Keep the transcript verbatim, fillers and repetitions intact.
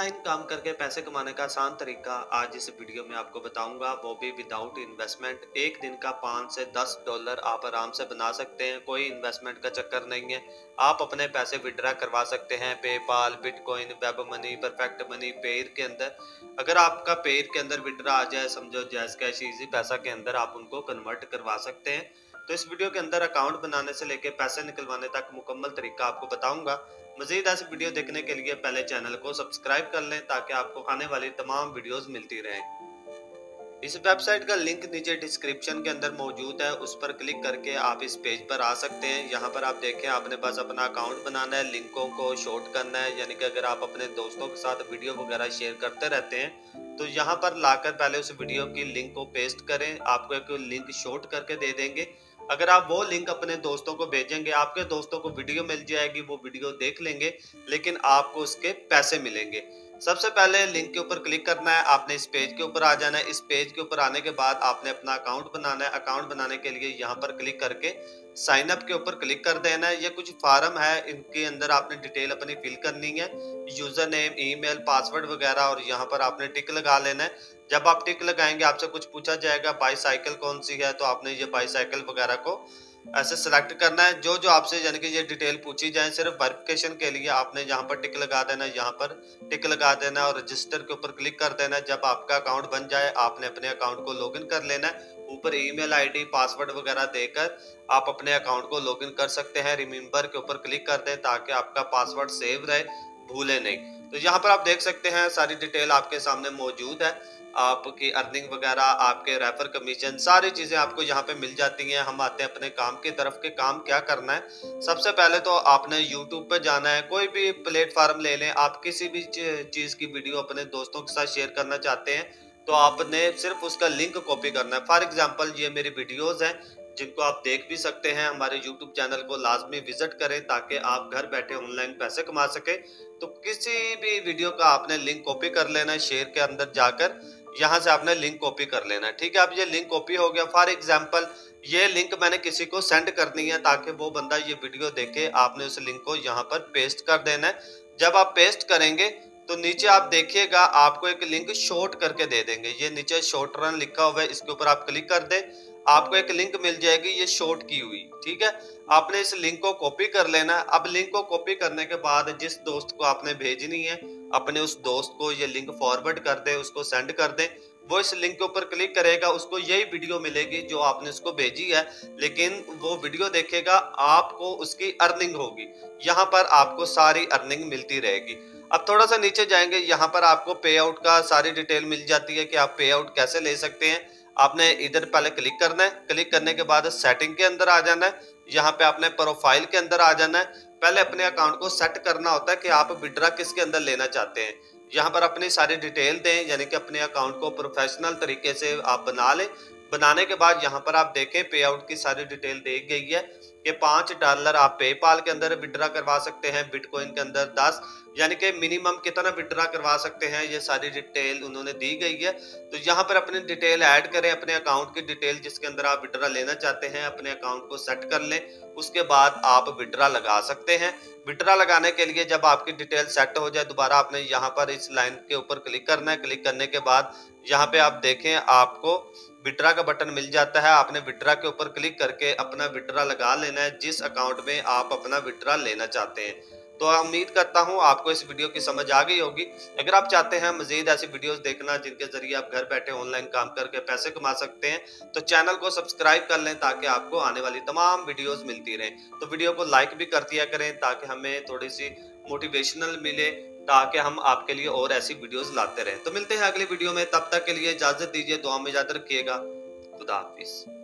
Online काम करके पैसे कमाने का आसान तरीका आज इस वीडियो में आपको बताऊंगा, वो भी विदाउट इन्वेस्टमेंट। एक दिन का पाँच से दस डॉलर आप आराम से बना सकते हैं। कोई इन्वेस्टमेंट का चक्कर नहीं है। आप अपने पैसे विड्रा करवा सकते हैं PayPal, bitcoin, web money, perfect money, Payeer के अंदर। अगर आपका पेयर के अंदर विड्रा आ जाए, समझो जैस कैश इजी पैसा के अंदर आप उनको कन्वर्ट करवा सकते हैं। तो इस वीडियो के अंदर अकाउंट बनाने से लेके पैसे निकलवाने तक मुकम्मल तरीका आपको बताऊंगा। मजीद ऐसी वीडियो देखने के लिए पहले चैनल को सब्सक्राइब कर लें ताकि आपको आने वाली तमाम वीडियोस मिलती रहें। इस वेबसाइट का लिंक नीचे डिस्क्रिप्शन के अंदर मौजूद है, उस पर क्लिक करके आप इस पेज पर आ सकते हैं। यहाँ पर आप देखें, आपने बस अपना अकाउंट बनाना है, लिंकों को शॉर्ट करना है। यानी कि अगर आप अपने दोस्तों के साथ वीडियो वगैरह शेयर करते रहते हैं तो यहाँ पर लाकर पहले उस वीडियो की लिंक को पेस्ट करें। आपको एक लिंक शॉर्ट करके दे देंगे। अगर आप वो लिंक अपने दोस्तों को भेजेंगे, आपके दोस्तों को वीडियो मिल जाएगी, वो वीडियो देख लेंगे, लेकिन आपको उसके पैसे मिलेंगे। सबसे पहले लिंक के ऊपर क्लिक करना है, आपने इस पेज के ऊपर आ जाना है। इस पेज के ऊपर आने के बाद आपने अपना अकाउंट बनाना है। अकाउंट बनाने के लिए यहाँ पर क्लिक करके साइन अप के ऊपर क्लिक कर देना है। ये कुछ फार्म है, इनके अंदर आपने डिटेल अपनी फिल करनी है, यूजर नेम, ईमेल, पासवर्ड वगैरह, और यहाँ पर आपने टिक लगा लेना है। जब आप टिक लगाएंगे आपसे कुछ पूछा जाएगा बाईसाइकिल कौन सी है, तो आपने ये बाईसाइकिल वगैरह को ऐसे सेलेक्ट करना है। जो जो आपसे यानी कि ये डिटेल पूछी जाए, सिर्फ वेरिफिकेशन के लिए आपने यहाँ पर टिक लगा देना है। यहाँ पर टिक लगा देना है और रजिस्टर के ऊपर क्लिक कर देना है। जब आपका अकाउंट बन जाए आपने अपने अकाउंट को लॉगिन कर लेना है। ऊपर ईमेल आईडी, पासवर्ड वगैरह देकर आप अपने अकाउंट को लॉगिन कर सकते हैं। रिमेंबर के ऊपर क्लिक कर दें ताकि आपका पासवर्ड सेव रहे, भूले नहीं। तो यहाँ पर आप देख सकते हैं सारी डिटेल आपके सामने मौजूद है। आपकी अर्निंग वगैरह, आपके रेफर कमीशन, सारी चीजें आपको यहाँ पे मिल जाती हैं। हम आते हैं अपने काम की तरफ के काम क्या करना है। सबसे पहले तो आपने यूट्यूब पे जाना है। कोई भी प्लेटफॉर्म ले लें, आप किसी भी चीज की वीडियो अपने दोस्तों के साथ शेयर करना चाहते हैं तो आपने सिर्फ उसका लिंक कॉपी करना है। फॉर एग्जाम्पल ये मेरी वीडियोज हैं जिनको आप देख भी सकते हैं। हमारे यूट्यूब चैनल को लाजमी विजिट करें ताकि आप घर बैठे ऑनलाइन पैसे कमा सके। तो किसी भी वीडियो का आपने लिंक कॉपी कर लेना है, शेयर के अंदर जाकर यहाँ से आपने लिंक कॉपी कर लेना है। ठीक है, अब ये लिंक कॉपी हो गया। फॉर एग्जाम्पल ये लिंक मैंने किसी को सेंड करनी है ताकि वो बंदा ये वीडियो देखे। आपने उस लिंक को यहाँ पर पेस्ट कर देना है। जब आप पेस्ट करेंगे तो नीचे आप देखिएगा आपको एक लिंक शॉर्ट करके दे देंगे। ये नीचे शॉर्ट रन लिखा हुआ है, इसके ऊपर आप क्लिक कर दें, आपको एक लिंक मिल जाएगी ये शॉर्ट की हुई। ठीक है, आपने इस लिंक को कॉपी कर लेना है। अब लिंक को कॉपी करने के बाद जिस दोस्त को आपने भेजनी है, अपने उस दोस्त को ये लिंक फॉरवर्ड कर दे, उसको सेंड कर दे। वो इस लिंक के ऊपर क्लिक करेगा, उसको यही वीडियो मिलेगी जो आपने उसको भेजी है, लेकिन वो वीडियो देखेगा, आपको उसकी अर्निंग होगी। यहाँ पर आपको सारी अर्निंग मिलती रहेगी। अब थोड़ा सा नीचे जाएंगे, यहाँ पर आपको पे आउट का सारी डिटेल मिल जाती है कि आप पे आउट कैसे ले सकते हैं। आपने इधर पहले क्लिक करना है। क्लिक करने के बाद सेटिंग के अंदर आ जाना है। यहाँ पे आपने प्रोफाइल के अंदर आ जाना है। पहले अपने अकाउंट को सेट करना होता है कि आप विड्रा किसके अंदर लेना चाहते हैं। यहाँ पर अपनी सारी डिटेल दें, यानी कि अपने अकाउंट को प्रोफेशनल तरीके से आप बना लें। बनाने के बाद यहाँ पर आप देखें पे आउट की सारी डिटेल दी गई है कि पाँच डॉलर आप पेपाल के अंदर विड्रा करवा सकते हैं, बिटकॉइन के अंदर दस, यानी कि मिनिमम कितना विड्रा करवा सकते हैं, ये सारी डिटेल उन्होंने दी गई है। तो यहाँ पर अपनी डिटेल ऐड करें, अपने अकाउंट की डिटेल जिसके अंदर आप विड्रा लेना चाहते हैं, अपने अकाउंट को सेट कर लें। उसके बाद आप विड्रा लगा सकते हैं। विड्रा लगाने के लिए जब आपकी डिटेल सेट हो जाए, दोबारा आपने यहाँ पर इस लाइन के ऊपर क्लिक करना है। क्लिक करने के बाद यहाँ पे आप देखें आपको विड्रा का बटन मिल जाता है। आपने विड्रा के ऊपर क्लिक करके अपना विड्रा लगा लेना है जिस अकाउंट में आप अपना विड्रा लेना चाहते हैं। तो उम्मीद करता हूं आपको इस वीडियो की समझ आ गई होगी। अगर आप चाहते हैं मजीद ऐसी वीडियोस देखना जिनके जरिए आप घर बैठे ऑनलाइन काम करके पैसे कमा सकते हैं, तो चैनल को सब्सक्राइब कर लें ताकि आपको आने वाली तमाम वीडियोस मिलती रहें। तो वीडियो को लाइक भी कर दिया करें ताकि हमें थोड़ी सी मोटिवेशनल मिले, ताकि हम आपके लिए और ऐसी वीडियोस लाते रहें। तो मिलते हैं अगली वीडियो में, तब तक के लिए इजाजत दीजिए, दुआ में याद रखिएगा। खुदा हाफिज।